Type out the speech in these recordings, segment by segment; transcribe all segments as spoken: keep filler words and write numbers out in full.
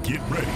Get ready.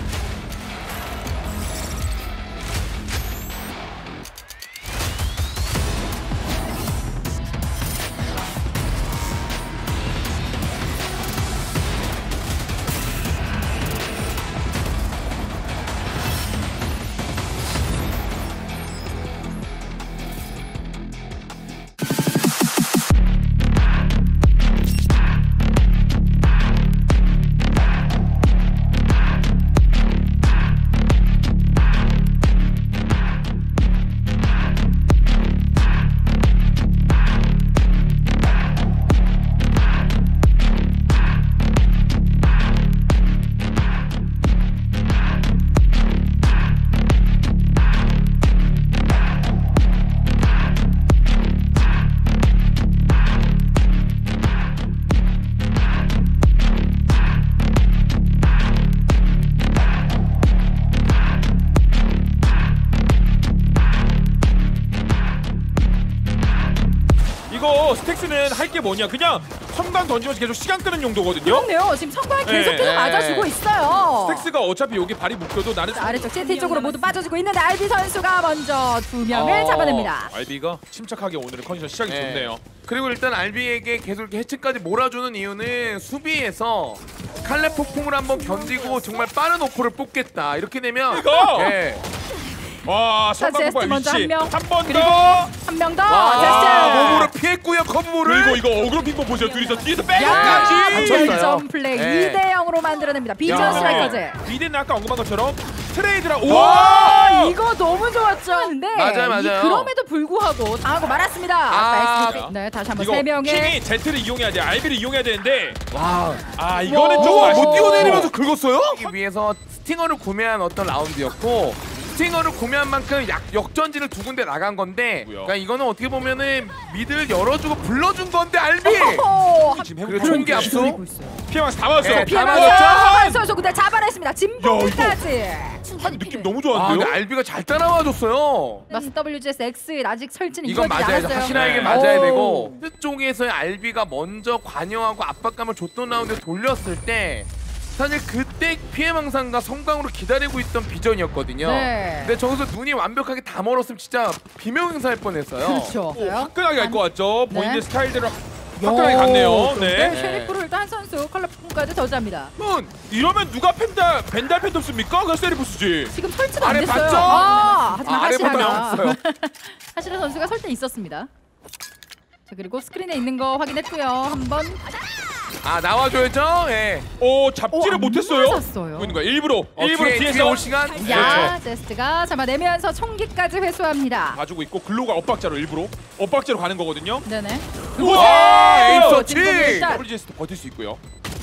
이거 스택스는 할 게 뭐냐, 그냥 성광 던지면서 계속 시간 끄는 용도거든요. 그렇네요. 지금 성광 계속해서 네. 맞아주고 있어요. 스택스가 어차피 여기 발이 묶여도 나는 자, 아래쪽 씨티 쪽으로 모두 빠져주고 있는데 알비 선수가 먼저 두 명을 어, 잡아냅니다. 알비가 침착하게 오늘의 컨디션 시작이 네. 좋네요. 그리고 일단 알비에게 계속 이렇게 해치까지 몰아주는 이유는 수비에서 칼레 폭풍을 한번 견디고 정말 빠른 오퍼를 뽑겠다. 이렇게 되면 이거! 네. 와, 자, 성광 제스트 폭발 먼저 위치 한 명. 한 번 그리고 더. 한 명 더. 와, 몸으로 제스트. 피했고요. 커브볼을. 그리고 이거 어그로 핑퐁 보세요. 둘이서 뒤에서 야, 백까지. 맞췄어요. 결점 플레이 네. 이 대 영으로 만들어냅니다. 비전 야. 스트라이커즈. 비대는 아까 언급한 것처럼 트레이드라. 와, 와! 이거 너무 좋았죠. 근데 맞아요, 맞아요. 이 그럼에도 불구하고 당하고 말았습니다. 아. 엑스피. 네, 다시 한번 이거 세 명의 킹이 제트를 이용해야 돼. 알비를 이용해야 되는데. 와. 아, 이거는 와. 좀 와, 아쉽고. 못 뛰어내리면서 긁었어요? 위해서 스팅어를 구매한 어떤 라운드였고 스팅어를 구매한 만큼 약, 역전지를 두 군데 나간 건데 뭐야? 그러니까 이거는 어떻게 보면은 미드를 열어주고 불러준 건데 알비! 오, 한 지금 그리고 해보고 총기 있는데. 앞서 기다리고 있어요. 피해망치 다 맞았어. 네, 다 피해망치 맞았죠? 한 선수 근데 잡아냈습니다. 야, 진봉까지. 한 느낌 너무 아 좋았는데요? 근데 알비가 잘 따라와줬어요. 마스 더블유지에스 X 아직 설치는 이건 이루어지지 맞아야죠. 않았어요. 하시나에게 네. 맞아야 오. 되고 그 쪽에서의 알비가 먼저 관여하고 압박감을 줬던 라운드에 돌렸을 때 사실 그때 피해망상과 성광으로 기다리고 있던 비전이었거든요. 네. 근데 저기서 눈이 완벽하게 다 멀었으면 진짜 비명행사할 뻔했어요. 그렇죠. 오, 화끈하게 갈 것 같죠? 네. 본인의 스타일대로 화끈하게 갔네요. 네. 네. 쉐리프를 일단 한 선수 컬러풍까지 저지합니다. 그러면 이러면 누가 펜달 벤달 펜톱습니까? 그냥 세리프스지. 지금 설치가 안 아래 됐어요. 봤죠? 아, 하지만 아, 아래 보다 하시라가 나왔어요. 하시라 선수가 설때 있었습니다. 자, 그리고 스크린에 있는 거 확인했고요. 한번 아 나와줘야죠. 예. 오, 잡지를 어, 안 못했어요. 맞았어요. 보이는 거야. 일부러 어, 일부러 뒤에, 뒤에 뒤에서 올 시간. 야, 제스트가 잡아내면서 총기까지 회수합니다. 봐주고 있고 글로가 엇박자로 일부러 엇박자로 가는 거거든요. 네네. 와, 에임 진공 서치. 일단. 더블유지에스도 버틸 수 있고요.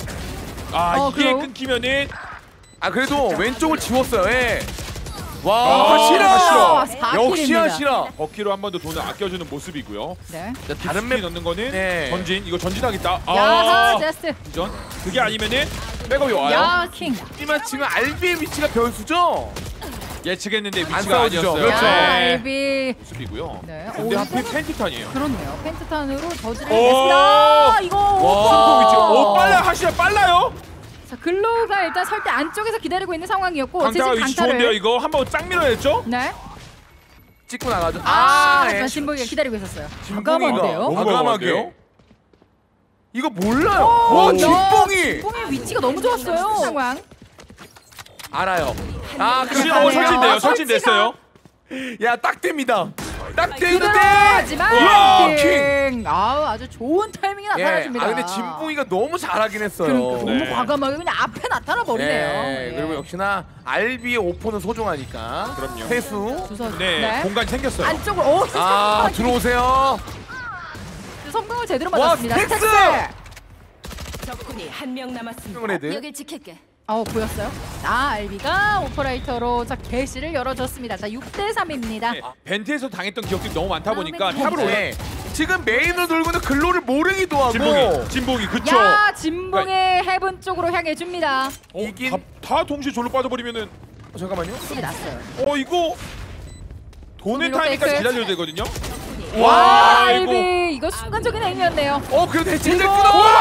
아, 어, 이게 그럼. 끊기면은 아 그래도 왼쪽을 지웠어요. 예. 아, 와 하시라. 하시라. 사 역시 킬입니다. 하시라. 버키로 한 번 더 돈을 아껴주는 모습이고요. 네. 자, 다른 맵 맵 넣는 거는 네. 전진. 이거 전진하겠다. 야하, 아, 제스트. 전 그게 아니면은 백업이 와요. 야, 킹. 하지만 지금 알비의 위치가 변수죠. 예측했는데 안 위치가 싸워주죠. 아니었어요. 그렇죠. 야, 네. 알비. 모습이고요. 네. 근데 오, 하필 이거는- 펜티탄이에요. 그렇네요. 펜트탄으로 저지를 오! 했습니다. 이거. 와, 위치. 오, 빨라 하시야 빨라요. 자, 글로우가 일단 설때 안쪽에서 기다리고 있는 상황이었고 강타가 지금 위치 좋은데요. 강타를. 이거 한번 쫙 밀어냈죠? 네. 찍고 나가죠. 아, 아, 하지만 예. 진복이가 기다리고 있었어요. 진봉이가 과감한데요? 너무 과감하게. 과감한데요? 이거 몰라요. 오, 와 야, 진봉이 진봉의 위치가 너무 좋았어요. 상황. 알아요. 아 지금 그래. 어, 네. 설치인데요. 어, 설치됐어요. 야딱 됩니다. 딱 되는데. 하지만 우와, 킹. 아우, 아주 좋은 타이밍이 예. 나타나줍니다. 아 근데 진봉이가 너무 잘하긴 했어요. 그러니까 너무 네. 과감하게 그냥 앞에 나타나 버리네요. 예. 그리고 역시나 알비의 오퍼는 소중하니까. 그럼요. 회수. 두 선수. 네, 공간이 생겼어요. 안쪽으로 오, 아 성공을- 들어오세요. 성공을 제대로 와, 맞았습니다. 스택스! 스택스. 적군이 한 명 남았습니다. 레드. 여길 지킬게. 어, 보였어요? 아, 알비가 오퍼레이터로 자 게시를 열어줬습니다. 자, 육 대 삼입니다. 네, 벤트에서 당했던 기억들이 너무 많다 보니까 탑으로 올라. 네. 지금 메인으로 돌고는 글로를 모르기도 하고. 진봉이, 진봉이 그쵸? 야, 진봉의 헤븐 쪽으로 향해 줍니다. 어, 이긴- 다, 다 동시에 졸로 빠져버리면은 어, 잠깐만요. 이 났어요. 어 이거 돈의 이거 타이밍까지 페이크. 기다려야 되거든요. 와, 아이고. 알비 이거 순간적인 행위였네요. 어 그래도 해체 이거- 됐구나.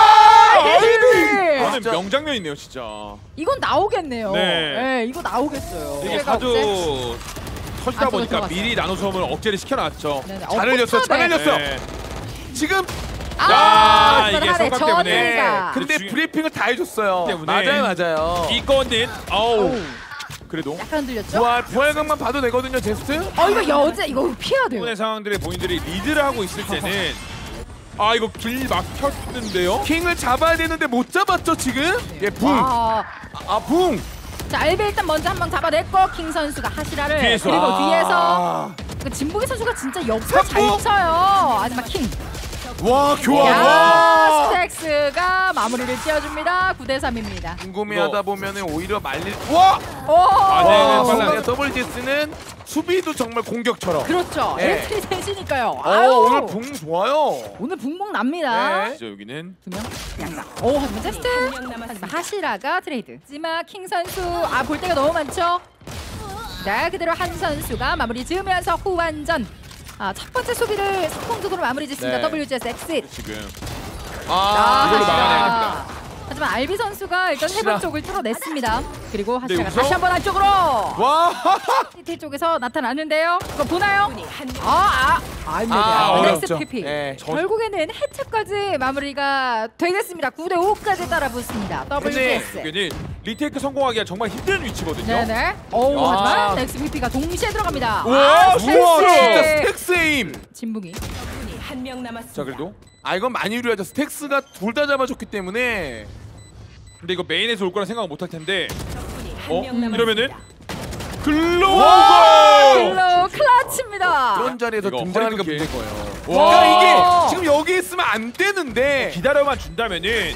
알비! 이거는 명장면이네요 진짜. 이건 나오겠네요. 네. 네, 이거 나오겠어요. 이게 기회가 없지? 사주 터지다 안쪽으로 보니까 들어갔어요. 미리 나노섬을 억제를 시켜놨죠. 네네. 잘 흘렸어, 잘 포탑에. 흘렸어. 네. 지금 아, 이게 하네. 성각 때문에. 저네가. 근데 주- 브리핑을 다 해줬어요. 때문에. 맞아요, 맞아요. 이거는 어우 어우, 그래도 약간 흔들렸죠? 부활 부활각만 봐도 되거든요, 제스트. 어 이거 여자 이거 피해야 돼요. 이번의 상황들에 본인들이 리드를 하고 있을 때는 아 이거 길 막혔는데요. 킹을 잡아야 되는데 못 잡았죠 지금. 예, 붕. 와. 아, 붕. 자, 알비 일단 먼저 한번 잡아냈고 킹 선수가 하시라를 뒤에서. 그리고 아. 뒤에서 그 진복이 선수가 진짜 역사 잘 삼보. 쳐요. 하지만 킹. 와, 교환. 야, 와. 스택스가 마무리를 지어줍니다. 구 대 삼입니다. 궁금해하다 보면은 오히려 말릴. 와. 오! 아, 네, 네, 와, 빨라. 순간 더블 제스는 수비도 정말 공격처럼. 그렇죠. 네. 엘트리 셋이니까요. 어, 아유. 오늘 붕 좋아요. 오늘 붕붕 납니다. 네. 진짜 여기는 두 명. 양자. 오, 하지만 제스트. 하지만 하시라가 트레이드. 하지만 킹 선수 아, 볼 때가 너무 많죠. 네, 그대로 한 선수가 마무리 지으면서 후반전. 아, 첫 번째 수비를 성공적으로 마무리 짓습니다. 네. 더블유지에스 엑싯. 지금 아, 이걸로 하시라. 막아내야 됩니다. 하지만 알비 선수가 일단 하시라. 해본 쪽을 뚫어냈습니다. 그리고 하시라가 여기서? 다시 한번 안쪽으로 와. 시티 쪽에서 나타나는데요. 이거 보나요? 아, 아, 아닙니다. 아, 그레이스 어렵죠. 피피. 예. 결국에는 해체까지 마무리가 되겠습니다. 구 대 오까지 따라붙습니다. 더블유지에스. 여기는 리테이크 성공하기가 정말 힘든 위치거든요. 네네. 오, 아. 하지만 엑스피피가 동시에 들어갑니다. 우와, 아, 우와, 진짜 섹시. 스택스 에임. 진붕이. 한 명 남았습니다. 자 그래도 아, 이건 많이 유리하죠. 스택스가 둘 다 잡아줬기 때문에. 근데 이거 메인에서 올 거라 생각 못 할 텐데. 어? 명 남았습니다. 이러면은 와! 글로벌. 킬러 클러치입니다. 그런 자리에서 이거 등장하는 게 허리 문제인 거예요. 와. 그러니까 이게 지금 여기 있으면 안 되는데. 기다려만 준다면은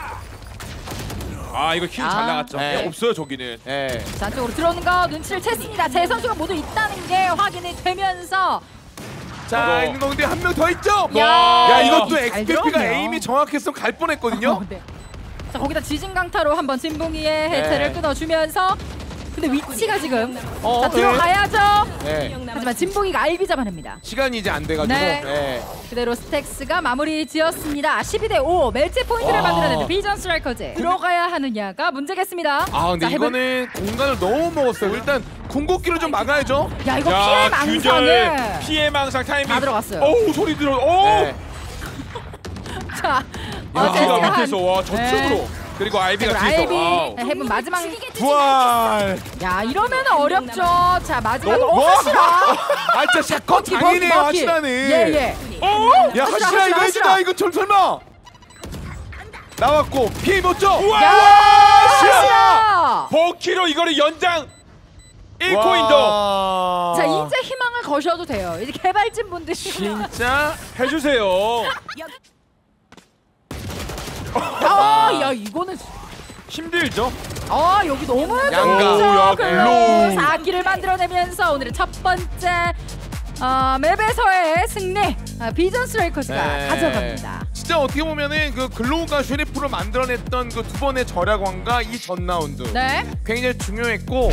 아 이거 킬 아. 잘 나갔죠. 네. 없어요 저기는. 예. 자, 안쪽으로 들어오는 거 눈치를 챘습니다. 제 선수가 모두 있다는 게 확인이 되면서 자, 어머. 있는 건데 한 명 더 있죠? 야, 야, 이것도 잘 엑스피피가 들어오네요. 에임이 정확했으면 갈 뻔했거든요. 어, 네. 자, 거기다 지진 강타로 한번 진붕이의 해체를 네. 끊어주면서 근데 위치가 지금 어, 자, 들어가야죠. 네. 하지만 진붕이가 알비 잡아냅니다. 시간이 이제 안 돼가지고. 네. 네. 그대로 스택스가 마무리 지었습니다. 십이 대 오 멜치 포인트를 와. 만들어내는 비전 스트라이커즈. 들어가야 하느냐가 문제겠습니다. 아, 근데 자, 해볼- 이거는 공간을 너무 먹었어요. 일단 궁극기로 좀 막아야죠. 야, 이거 피해 균열 망상을 피해 망상 타이밍 다 들어갔어요. 어우 소리 들어. 오. 네. 자, 아, 어, 제스가 기가 한- 밑에서 와 저쪽으로. 네. 그리고 아이비가 그리고 뒤에서. 알비 와우. 네, 해본 마지막. 부활. 야, 이러면 어렵죠. 자, 마지막 어? 어, 뭐? 하시라. 아, 진짜 샷건 장이네요, 하시라는. 예, 예. 어? 야, 하시라, 하시라 하시라, 이거 하시라. 해주나? 이거 절 설마. 나왔고 피해 입었죠? 우와! 야, 하시라. 하시라. 버키로 이거를 연장 일 코인 더 자, 이제 희망을 거셔도 돼요. 이제 개발진 분들이 진짜 해주세요. 아, 야, 이거는 힘들죠? 아, 여기 너무 양가. 오, 야, 글로 글로. 사 기를 만들어내면서 오늘의 첫 번째 어, 맵에서의 승리 아, 비전 스트라이커즈가 네. 가져갑니다. 진짜 어떻게 보면은 그 글로우가 쉐리프로 만들어냈던 그 두 번의 절약왕과 이 전 라운드 네. 굉장히 중요했고.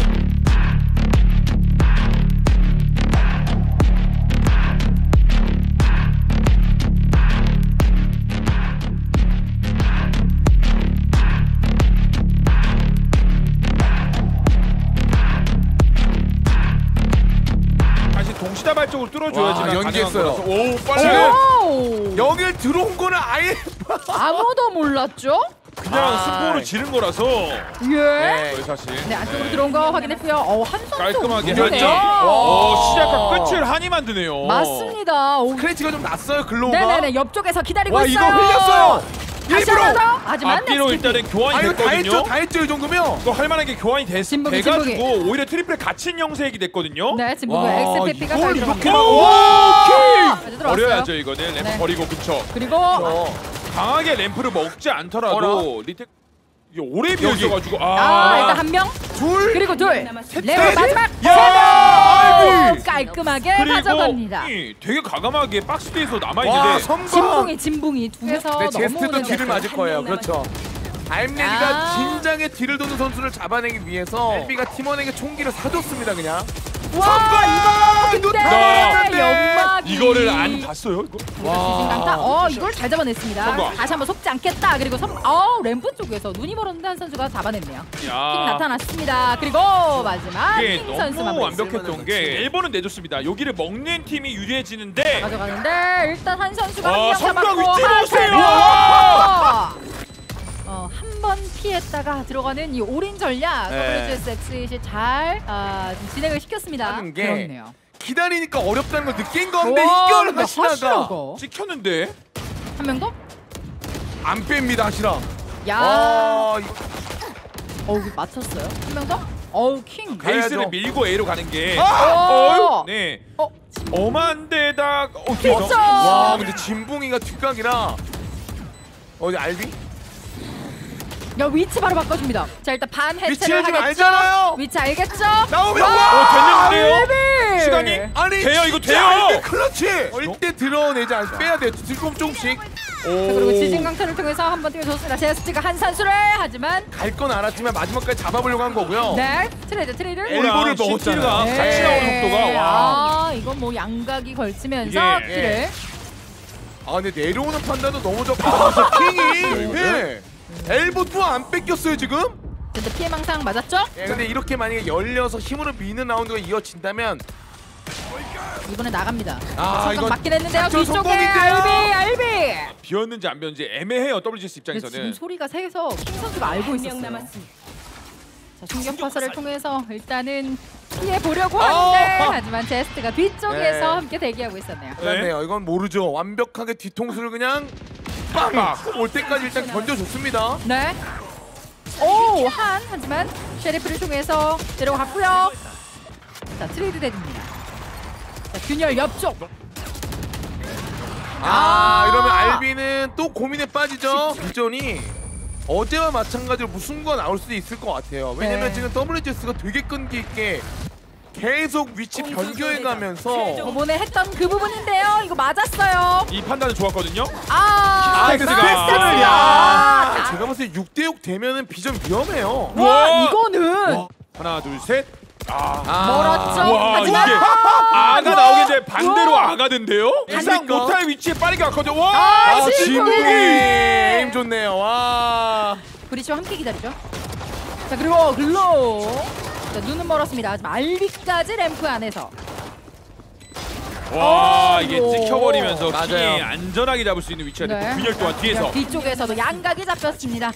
다시 동시다발적으로 뚫어줘야지만 와, 연기했어요. 가능한 거라서. 오 빨리 오! 여길 들어온 거는 아예 아무도 몰랐죠? 그냥 아. 승부로 지른 거라서 예. 네. 거의 사실 네, 안쪽으로 들어온 거 확인했고요. 어, 한 선수 깔끔하게 우르네요. 하니 와. 오 시작과 끝을 한이 만드네요. 맞습니다. 오. 크래치가 좀 났어요 글로우가. 네네네, 옆쪽에서 기다리고 와, 있어요. 이거 흘렸어요. 다시 일부러. 하나 더. 하지만 앞뒤로 넥스트 일단은 교환이 아, 이거 다 했죠, 됐거든요. 다 했죠 이 정도면. 이거 할 만한 게 교환이 됐, 진북이, 돼가지고 오히려 트리플에 갇힌 형색이 됐거든요. 네, 지금 와, 엑스피피가 잘 이걸 들어갑니다. 이렇게 오, 아주 들어왔어요. 버려야죠 이거는 램프 네. 버리고 그쵸. 그리고 어. 강하게 램프를 먹지 않더라도 어라? 리텍 이게 오래 비어 여기. 있어가지고 아, 아, 일단 한 명. 둘. 그리고 둘. 남았습니다. 레버 셋. 마지막 야, 세 명. 알비. 깔끔하게 그리고 가져갑니다. 이 되게 과감하게 박스 뒤에서 와, 남아있는데 선방. 진붕이 진붕이 두 개서 네, 너무 제스트도 오는 뒤를 데서. 맞을 거예요. 한 명 그렇죠. 알레리가 아. 진작에 뒤를 도는 선수를 잡아내기 위해서 알비가 팀원에게 총기를 사줬습니다 그냥. 와, 이거 근데 나- 연막이 이거를 안 봤어요? 이거? 지진강타. 어 이걸 잘 잡아냈습니다. 성공. 다시 한번 속지 않겠다. 그리고 섬, 어 램프 쪽에서 눈이 멀었는데 한 선수가 잡아냈네요. 킹 야. 나타났습니다. 그리고 마지막 이게 킹 선수 너무 마무리. 완벽했던 게 일본은 내줬습니다. 여기를 먹는 팀이 유리해지는데 가져가는데 일단 한 선수가 아, 한 명 성광 잡았고 위치 한 보세요! 어, 한 번 피했다가 들어가는 이 올인 전략 네. 더블유지에스 엑스잇이 잘 아, 좀 진행을 시켰습니다. 하는 게 그렇네요. 기다리니까 어렵다는 걸 느낀 건데 와, 이걸 근데 하시나가 하시라고. 찍혔는데 한 명 더? 안 뺍니다 하시라. 야, 아, 이거 어우 맞췄어요. 한 명 더? 어우 킹. 베이스를 가야죠. 밀고 A로 가는 게 아! 어휴, 네. 어, 엄한데다 어, 그렇죠. 와 근데 진봉이가 뒷각이라 어디 알비? 야 위치 바로 바꿔줍니다. 자 일단 반 해체를 위치를 좀 하겠죠. 알잖아요. 위치 알겠죠? 나오면 와, 와! 됐는데요? 알비! 시간이? 아니 돼요, 이거 진짜 돼요! 알비 클러치! 절대 들어내지 않 빼야 돼요. 조금 조금씩 자, 그리고 지진 강타를 통해서 한번 띄워줬습니다. 제스티가 한 선수를 하지만 갈 건 알았지만 마지막까지 잡아보려고 한 거고요. 네 트레이드 트레이드. 엘보를 시티가 넣었잖아요. 네. 같이 나오는 속도가 와. 아 이건 뭐 양각이 걸치면서 이게, 키를. 아 근데 내려오는 판단도 너무 좋고 아, 킹이 예. 엘보 또 안 뺏겼어요 지금? 근데 피해 망상 맞았죠? 예, 근데 이렇게 만약에 열려서 힘으로 미는 라운드가 이어진다면 이번에 나갑니다. 아, 성공 이건 맞긴 했는데요. 작전 뒤쪽에 성공인데요. 알비 알비. 비었는지 안 비었는지 애매해요. 더블유지에스 근데 지금 입장에서는. 소리가 세서 킹 선수가 알고 있었어요. 자 충격 파서를 통해서 일단은 피해 보려고 하는데 아! 하지만 제스트가 뒤쪽에서 네. 함께 대기하고 있었네요. 그렇네요. 이건 모르죠. 완벽하게 뒤통수를 그냥 빵! 올 때까지 일단 던져줬습니다. 네. 오, 한 하지만 셰리프를 통해서 내려갔고요. 자, 트레이드 대줍니다. 자, 균열 옆쪽. 아, 아. 이러면 알비는 또 고민에 빠지죠. 비전이 어제와 마찬가지로 무슨 거 나올 수도 있을 것 같아요. 왜냐면 네. 지금 더블유지에스가 되게 끈기 있게 계속 위치 변경해가면서 저번에 했던 그 부분인데요. 이거 맞았어요. 이 판단은 좋았거든요. 아, 스택스가. 스택스를 야 아, 제가 봤을 때 육 대 육 되면은 비전 위험해요. 와, 와. 이거는 와. 하나 둘 셋. 아. 멀었죠. 와 하지만 이게 아가 나오겠는데 반대로 우와. 아가던데요? 이상 그러니까. 못할 위치에 빠르게 갔거든요. 와. 아, 아, 진국이. 진국이 힘 좋네요. 와. 브리치와 함께 기다리죠. 자, 그리고 글로. 자, 눈은 멀었습니다. 하지만 알비까지 램프 안에서. 와 이게 아이고. 찍혀버리면서 맞아요. 킹이 안전하게 잡을 수 있는 위치가 됐고 네. 균열 또한 뒤에서. 자, 뒤쪽에서도 양각이 잡혔습니다.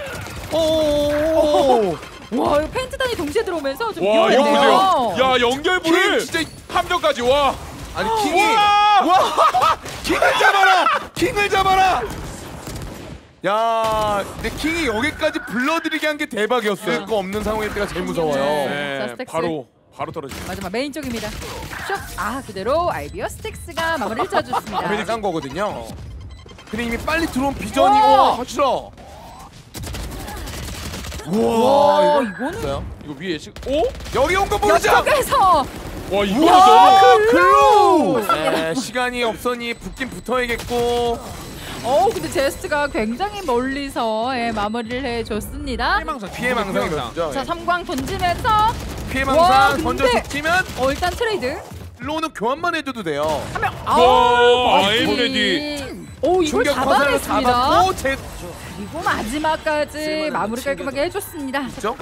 오. 와, 이거 페인트단이 동시에 들어오면서 좀 와 이거 위험한데요. 보세요. 야 연결부를 킹 진짜 함정까지 와. 아니 킹이 와. 와 킹을 잡아라 킹을 잡아라 야 근데 킹이 여기까지 불러들이게 한 게 대박이었어요. 거 없는 상황일 때가 제일 무서워요. 네. 네, 자, 스택스. 바로 바로 떨어집니다. 마지막 메인 쪽입니다. 슉! 아, 그대로 알비어 스틱스가 마무리를 지어줬습니다. 아메리간 거거든요. 근데 이미 빨리 들어온 비전이 와. 와 확실하. 우와 와, 이건 이거는 있어요? 이거 위에 시... 오? 여기 온 거 모르죠? 옆쪽에서 와 이거 우와, 너무 글로! 네, 시간이 없으니 붙긴 붙어야겠고. 어, 근데 제스트가 굉장히 멀리서 예, 마무리를 해줬습니다. 피해망상 피해 망상이 죠 자, 삼광 던지면서 피해 와, 망상 근데- 던져줬지만 어, 일단 트레이드 로는 교환만 해줘도 돼요. 한 명. 와, 아우, 아임 버티. 레디. 오, 이걸 충격 화살을 잡아냈습니다. 잡았고 제 그리고 마지막까지 마무리 깔끔하게 해줬습니다. 있죠?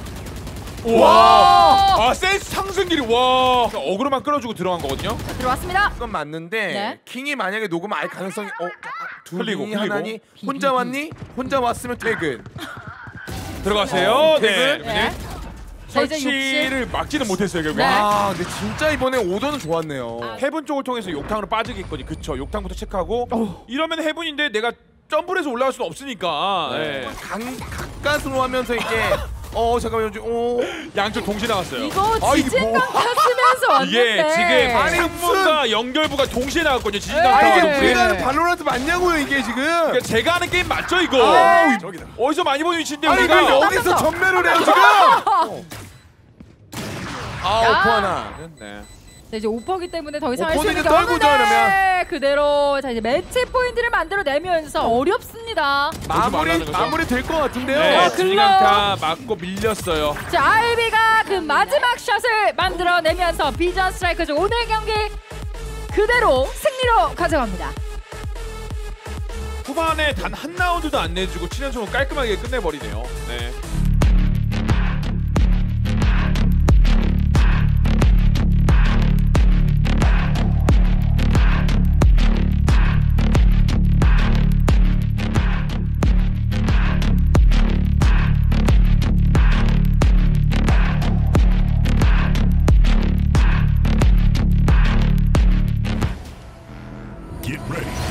와. 아 센스 상승길이 와. 어그로만 끌어주고 들어간 거거든요. 자, 들어왔습니다. 그건 맞는데 네. 킹이 만약에 녹으면 알 가능성이 어 흘리고, 둘이 흘리고. 하나니 혼자 왔니? 혼자 왔으면 퇴근. 들어가세요. 어, 네. 퇴근. 네. 자, 이제 설치를 막지는 못했어요 결국. 네. 아 근데 진짜 이번에 오더는 좋았네요. 해븐 쪽을 통해서 욕탕으로 빠지겠거니. 그쵸. 욕탕부터 체크하고. 어. 이러면 해븐인데 내가 점프를 해서 올라갈 수는 없으니까. 네. 강 가까스로 하면서 이제 어 잠깐만요. 지금 어 양쪽 동시에 나갔어요. 이거 아, 이게 지진강 뭐- 탔으면서 왔는데 이게 지금 아니, 상문과 연결부가 동시에 나왔거든요. 네. 지진강 아니 이게 타가지고. 우리가 하는 발로란트 맞냐고요 이게 지금. 그러니까 제가 하는 게임 맞죠 이거? 아, 저기다. 어디서 많이 보는 위치인데 아니 우리가. 왜 여기서 깜짝이야. 전멸을 해요 지금? 아 야. 오퍼 하나. 네. 자, 이제 오퍼기 때문에 더 이상 할 수 오퍼는 있는 게 이제 떨고죠, 없는데 그대로 자 이제 매치 포인트를 만들어내면서 어렵습니다. 마무리 말라는 거죠? 마무리 될 것 같은데요. 네, 아, 지진강타 맞고 밀렸어요. 자 알비가 그 마지막 샷을 만들어내면서 비전 스트라이커즈 오늘 경기 그대로 승리로 가져갑니다. 후반에 단 한 라운드도 안 내주고 칠 연승을 깔끔하게 끝내버리네요. 네. Get ready.